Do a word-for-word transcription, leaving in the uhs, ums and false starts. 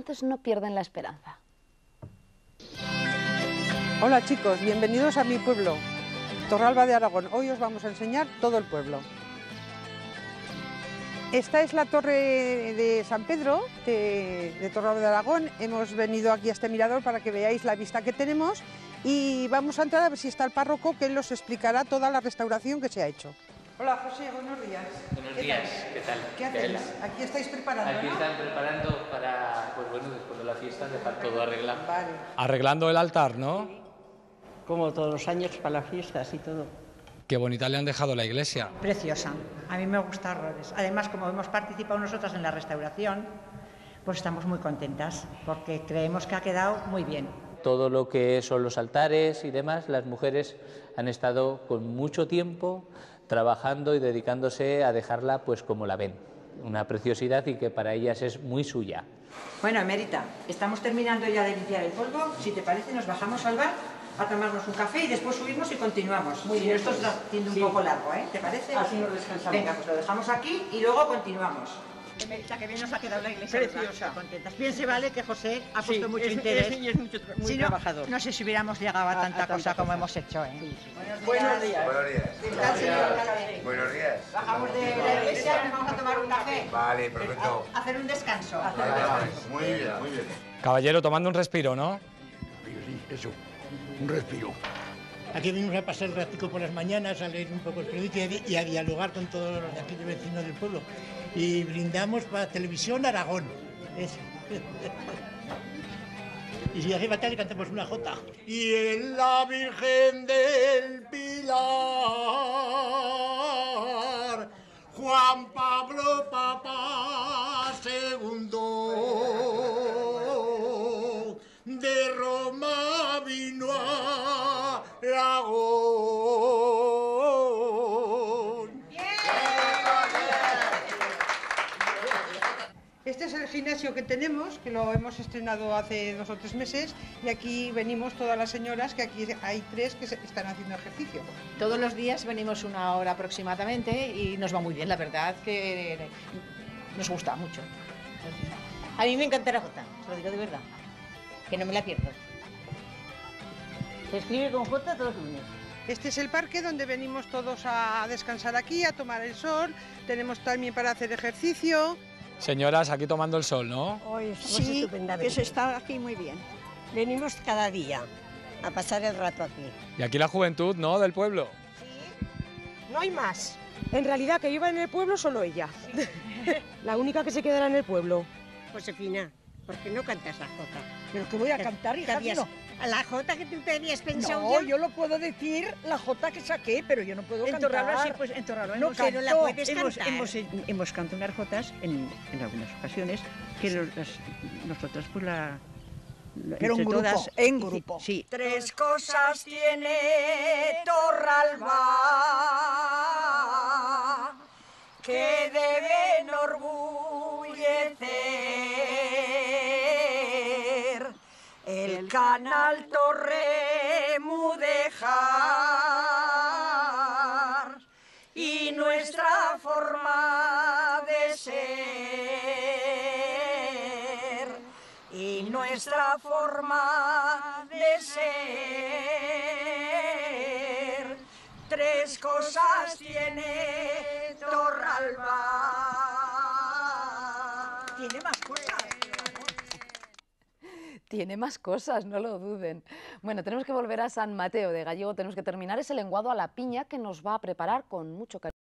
Entonces no pierden la esperanza. Hola chicos, bienvenidos a mi pueblo, Torralba de Aragón. Hoy os vamos a enseñar todo el pueblo. Esta es la torre de San Pedro de, de Torralba de Aragón. Hemos venido aquí a este mirador para que veáis la vista que tenemos y vamos a entrar a ver si está el párroco, que él os explicará toda la restauración que se ha hecho. Hola José, buenos días. Buenos días, ¿qué tal? ¿Qué hacéis? Aquí estáis preparando, Aquí ¿no? están preparando para, pues bueno, después de la fiesta, dejar todo arreglado. Vale. Arreglando el altar, ¿no? Como todos los años para las fiestas y todo. Qué bonita le han dejado la iglesia. Preciosa, a mí me gusta horrores. Además, como hemos participado nosotras en la restauración, pues estamos muy contentas, porque creemos que ha quedado muy bien. Todo lo que son los altares y demás, las mujeres han estado con mucho tiempo trabajando y dedicándose a dejarla pues como la ven. Una preciosidad y que para ellas es muy suya. Bueno, Emérita, estamos terminando ya de limpiar el polvo. Si te parece, nos bajamos al bar a tomarnos un café y después subimos y continuamos. Muy bien, esto está siendo un poco largo, ¿eh? ¿Te parece? Así nos descansamos. Venga, pues lo dejamos aquí y luego continuamos. Emérita, que bien nos ha quedado la iglesia. Preciosa. Contentas. Bien se vale que José ha puesto Sí, mucho es, interés. es, es mucho, muy Si no, trabajador. no sé si hubiéramos llegado a A- a tanta tanta cosa como cosa. hemos hecho, ¿eh? Sí, sí. Buenos días. Buenos días. ¿Qué tal, señor Calaveras? Buenos días. Bajamos de la iglesia y nos vamos a tomar un café. Vale, perfecto. A hacer un descanso. Muy bien, muy bien. Caballero, tomando un respiro, ¿no? Sí, eso, un respiro. Aquí venimos a pasar el ratico por las mañanas, a leer un poco el periódico y a, di- y a dialogar con todos los de aquí de vecinos del pueblo. Y brindamos para Televisión Aragón. Eso. Y si hace falta le cantamos una jota. Y en la Virgen del Pilar, Juan Pablo Papa segundo, de Roma vino a Aragón. Este es el gimnasio que tenemos, que lo hemos estrenado hace dos o tres meses, y aquí venimos todas las señoras, que aquí hay tres que se- están haciendo ejercicio. Todos los días venimos una hora aproximadamente y nos va muy bien, la verdad que nos gusta mucho. A mí me encanta la jota, os lo digo de verdad. Que no me la pierdo. Se escribe con jota todos los lunes. Este es el parque donde venimos todos a descansar aquí, a tomar el sol. Tenemos también para hacer ejercicio. Señoras, aquí tomando el sol, ¿no? Hoy estamos Sí, estupendamente. que se está aquí muy bien. Venimos cada día a pasar el rato aquí. Y aquí la juventud, ¿no?, del pueblo. No hay más. En realidad, que viva en el pueblo solo ella. La única que se quedará en el pueblo. Josefina, ¿por qué no cantas la jota? Pero que voy a cantar, hija, si no. ¿A la jota que tú te habías pensado No, ya? yo lo puedo decir, la jota que saqué, pero yo no puedo En cantar. Torralba sí, pues en Torralba No hemos, pero la canto. puedes Hemos, cantar. hemos, hemos cantado unas jotas en, en algunas ocasiones que nos- las- nosotras pues la... la- Pero en entre grupo, todas, en hici- grupo. Sí. Tres cosas tiene Torralba que deben orgullecer. El canal Torre Mudéjar y nuestra forma de ser. Y nuestra forma de ser. Tres cosas tiene Torralba. Tiene más cosas. Tiene más cosas, no lo duden. Bueno, tenemos que volver a San Mateo de Gallego, tenemos que terminar ese lenguado a la piña que nos va a preparar con mucho cariño.